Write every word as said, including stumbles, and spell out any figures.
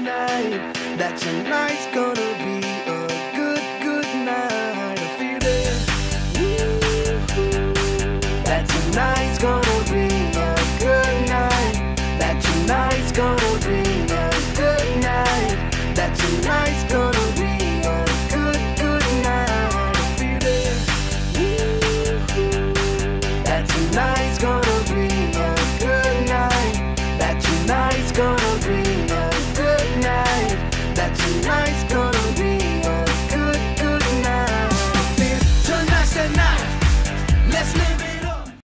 night. That tonight's gonna be a good, good night. I feel it. That tonight's gonna be a good night. That tonight's gonna be a good night. That tonight's gonna be a good, good night. I feel it. That tonight's gonna be a good night. That tonight's gonna be a good night. That tonight's gonna